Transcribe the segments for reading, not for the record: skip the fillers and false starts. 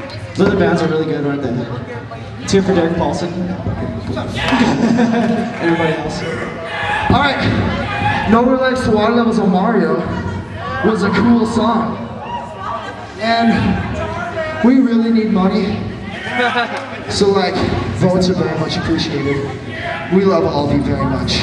The other bands are really good, aren't they? Let's hear for Derek Paulson. Everybody else. Alright, Nowhere Likes the Water Levels on Mario was a cool song. And we really need money. So like, votes are very much appreciated. We love all of you very much.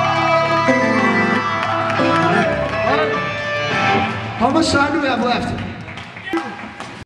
How much time do we have left?